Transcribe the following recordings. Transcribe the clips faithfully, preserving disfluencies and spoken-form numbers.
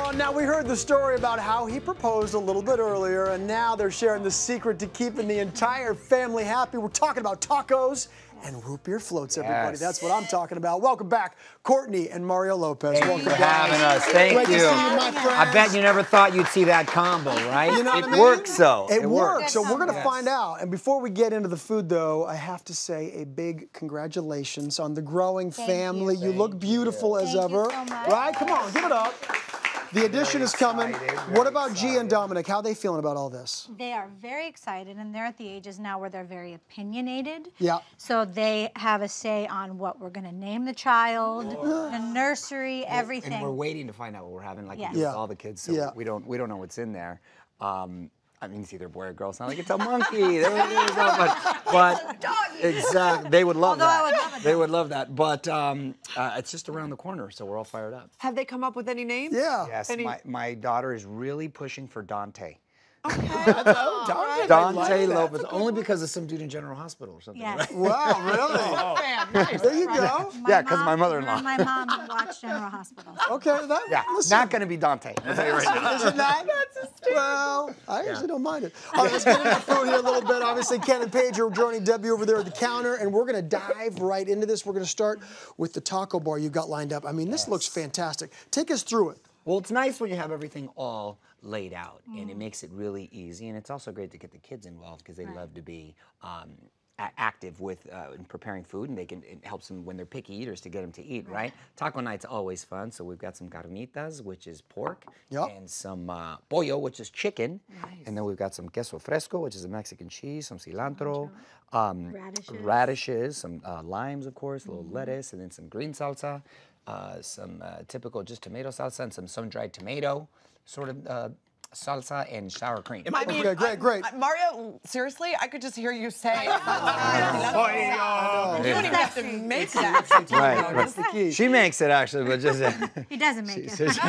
Well, now we heard the story about how he proposed a little bit earlier, and now they're sharing the secret to keeping the entire family happy. We're talking about tacos and root beer floats, everybody. Yes. That's what I'm talking about. Welcome back, Courtney and Mario Lopez. Thank Welcome you for guys. having us. Thank Great you. to see you, my friends. I bet you never thought you'd see that combo, right? You know it what I mean? works, though. It, it works. works. So we're going to Yes. find out. And before we get into the food, though, I have to say a big congratulations on the growing Thank family. You, you. look beautiful as Thank ever. you so much. Right? Come on, give it up. The addition is coming. excited, What very about G and Dominic? How are they feeling about all this? They are very excited, and they're at the ages now where they're very opinionated. Yeah. So they have a say on what we're going to name the child, the nursery, everything. And we're waiting to find out what we're having, like Yes. we do with Yeah. all the kids. So Yeah. we don't we don't know what's in there. Um, I mean, it's either boy or girl. It's not like it's a monkey. There it is, but, but exactly, they would love Although that. I would love it. They would love that. But um, uh, it's just around the corner, so we're all fired up. Have they come up with any names? Yeah. Yes, Any- my, my daughter is really pushing for Dante. Dante, Dante Lopez, only because of some dude in General Hospital or something. Yes. Wow, really? Fan, nice. There you go. Yeah, 'cause my mom- mother-in-law. My mom watched General Hospital. Okay, that, Yeah, listen. not going to be Dante. I'll tell you right now. Is it not? Well, I actually don't mind it. All right, let's get into food here a little bit. Obviously, Ken and Paige are joining Debbie over there at the counter, and we're going to dive right into this. We're going to start with the taco bar you've got lined up. I mean, this looks fantastic. Take us through it. Well, it's nice when you have everything all laid out, and it makes it really easy. And it's also great to get the kids involved because they love to be um, a- active with uh, in preparing food, and they can it helps them when they're picky eaters to get them to eat. Right? Taco night's always fun. So we've got some carnitas, which is pork, Yep. and some uh, pollo, which is chicken, and then we've got some queso fresco, which is a Mexican cheese, some cilantro, um, Radishes. radishes, some uh, limes, of course, a little lettuce, and then some green salsa. Uh, some uh, typical just tomato salsa and some sun-dried tomato sort of uh, salsa and sour cream. I mean, Okay, great, I- great. I- Mario, seriously, I could just hear you say. You Oh, don't even have to make that. Right, That's the key. She makes it actually, but just He doesn't make it. And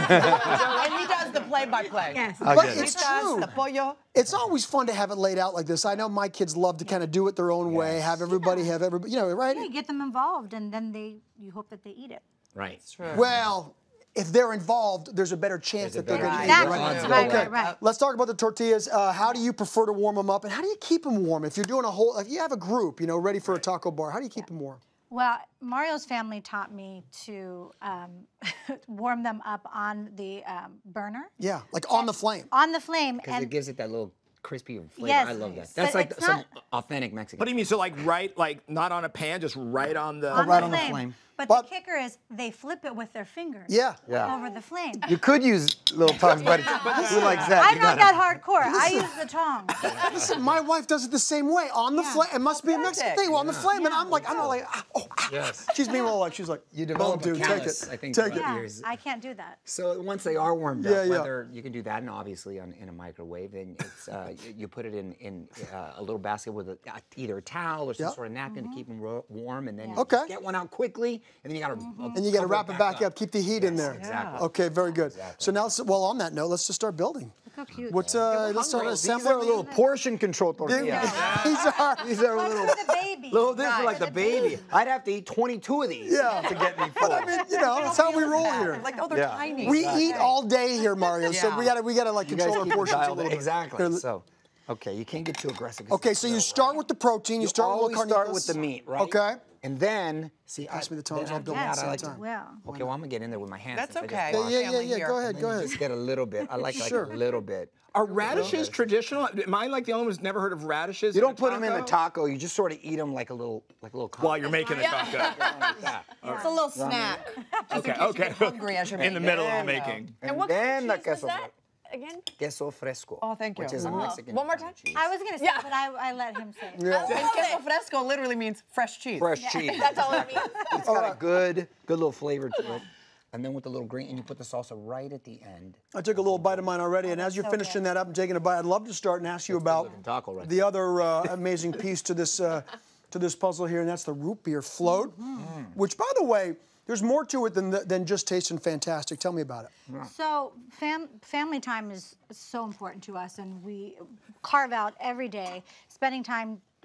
he does the play-by-play. Yes. But Okay. it's He does true. the pollo. It's always fun to have it laid out like this. I know my kids love to kind of do it their own way, Yes. have everybody have everybody, you know, right? Yeah, you get them involved, and then they, you hope that they eat it. right. Well, if they're involved, there's a better chance There's that a they're going to better eat it. Exactly. chance. Right, Okay, right, right. let's talk about the tortillas. Uh, how do you prefer to warm them up, and how do you keep them warm? If you're doing a whole, if you have a group, you know, ready for a taco bar, how do you keep them warm? Well, Mario's family taught me to um, warm them up on the um, burner, Yeah, like on the flame. on the flame, Because and it gives it that little crispy flavor. Yes. I love that. But That's like it's some not- authentic Mexican. What do you mean? So like right, like not on a pan, just right on the. on, right the, on the flame. flame. But, But- the kicker is they flip it with their fingers Yeah. Yeah. over the flame. You could use little tongues, but who likes that? I'm You not gotta- that hardcore. I use the tongs. Listen, my wife does it the same way, on the Yeah. flame. It must be a Mexican Authentic. thing, on the flame. And Yeah. I'm like, I'm not like, ah, oh, ah. Yes. She's meanwhile like, she's like, You "Boom, develop a dude, take callus, it, I think, take throughout it. the Yeah, years. I can't do that. So once they are warmed Yeah, up, yeah. whether you can do that, and obviously on, in a microwave, then it's uh, you, you put it in in uh, a little basket with a, uh, either a towel or some Yep. sort of napkin to keep them ro- warm, and then Yeah. you Okay. just get one out quickly, and then you got to And you got to wrap it back up, keep the heat in there. exactly. Okay, very good. So now, let's- well, on that note, let's just start building. Look how cute. What's uh, let's start These assembling. are little portion control tortillas. These are. These are One little. for the baby. Little, this is Right. like For the baby. I'd have to eat twenty-two of these Yeah. to get me full. But I mean, you know, that's how we roll here. Like, oh, they're Yeah. tiny. We eat all day here, Mario. So Yeah. we gotta we gotta like you guys control our keep it portions a dialed little in. bit. Exactly. Here, So, okay, you can't get too aggressive. 'cause Okay, it's so you so start with the protein. You, You start with always the start carnitas. with the meat, right? Okay. And then, see, Pass I, me the tongs, then I'll I- build yeah, it at the I same like to- time. Well. Okay, well, I'm gonna get in there with my hands. That's since I just okay. Yeah, washed yeah, it. yeah, family yeah. here. Go ahead, And go then you ahead. just get a little bit. I like, Sure. like a little bit. Are radishes traditional? Am I like the only one who's never heard of radishes? You in don't a put them in the taco? taco. You just sort of eat them like a little, like a little. While you're making the taco. like that. It's a little snack. Okay, in case you okay. get hungry as you're In the making middle it. of the making. And, And what then kind the of cheese was queso, that again? queso fresco. Oh, thank you. Which is a Oh. Mexican. One more kind of time? cheese. I was gonna say, Yeah. but I, I let him say it. Yeah. And queso fresco literally means fresh cheese. Fresh cheese. That's all it means. It's got a good, good little flavor to it. And then with the little green, and you put the salsa right at the end. I took a little bite of mine already, and as you're so finishing good. that up and taking a bite, I'd love to start and ask you about looking taco right the other uh, amazing piece to this uh, to this puzzle here, and that's the root beer float. Which, by the way, there's more to it than than just tasting fantastic. Tell me about it. So fam family time is so important to us, and we carve out every day, spending time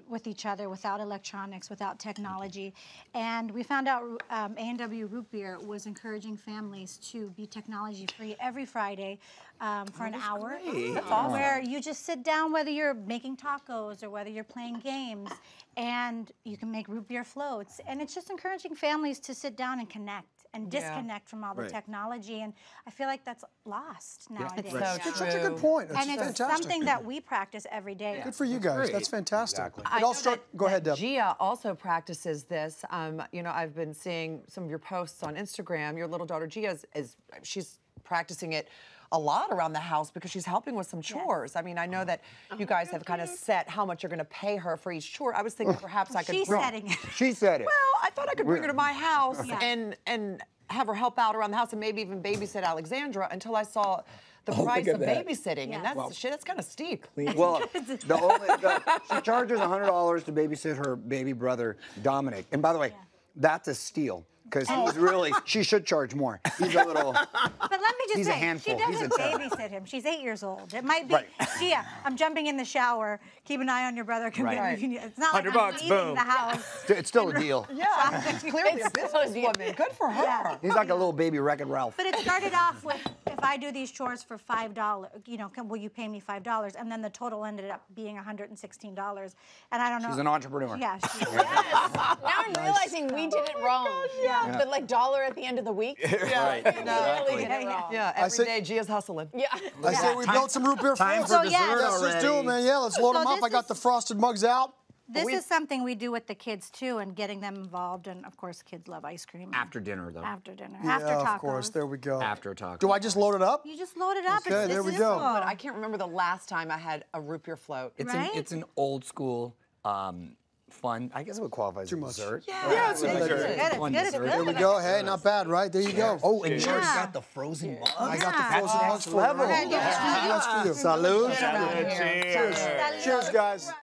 with each other without electronics, without technology. And we found out um, A and W Root Beer was encouraging families to be technology-free every Friday um, for an hour. That's awesome. Where you just sit down, whether you're making tacos or whether you're playing games, and you can make root beer floats. And it's just encouraging families to sit down and connect and disconnect from all the Right. technology. And I feel like that's lost nowadays. It's so It's such a good point. It's And it's fantastic. something that we practice every day. Good for you guys. great. That's fantastic. Exactly. It I all know start. that- Go ahead, that Deb. Gia also practices this. Um, you know, I've been seeing some of your posts on Instagram. Your little daughter Gia is, is she's practicing it a lot around the house because she's helping with some chores. I mean, I know that you guys have kind of set how much you're going to pay her for each chore. I was thinking perhaps I could. She's bring- setting it. She said it. Well, I thought I could bring her to my house Yeah. and and have her help out around the house and maybe even babysit Alexandra until I saw the Oh, price look of at that. babysitting, Yeah. and that's Well- shit. That's kind of steep. Well, the only, the, she charges one hundred dollars to babysit her baby brother, Dominic. And by the way, that's a steal. Because he's really, she should charge more. He's a little, But let me just He's a say, handful. she He's a doesn't ton. babysit him. She's eight years old. It might be, Right. Gia, I'm jumping in the shower. Keep an eye on your brother. Come Right. in. It's not like one hundred I'm bucks, leaving boom. the house. it's still a deal. Yeah, clearly a businesswoman. Good for her. Yeah. He's like a little baby Wreck-It Ralph. But it started off with, if I do these chores for five dollars, you know, can, will you pay me five dollars? And then the total ended up being one hundred sixteen dollars. And I don't know. She's an entrepreneur. Yeah. She, Yes. Now I'm realizing we did it wrong. Yeah. The like dollar at the end of the week. Right. We really did it wrong. Yeah, I every say- day Gia's hustling. Yeah. I say we built some root beer Time floats. for So, yeah. dessert Let's just do already. them, man. Yeah, let's load So them up. this I got is- the frosted mugs out. this is something we do with the kids too, and getting them involved. And of course, kids love ice cream. After dinner, though. After dinner. Yeah, after tacos. of course. There we go. After a taco. Do I just load it up? You just load it up. Okay, it's, there it's we this go. small. But I can't remember the last time I had a root beer float. It's Right? an it's an old school, um, fun. I guess it would qualify as Too a much. dessert. Yeah, it's a It's dessert. good, it's Fun good, it's dessert. good. There we go. Hey, not bad, right? There you go. Oh, and you already Yeah. got the frozen mug. I got the Yeah. frozen mugs for you. level. That's for you. That's for you. Salud. Cheers. Cheers, guys.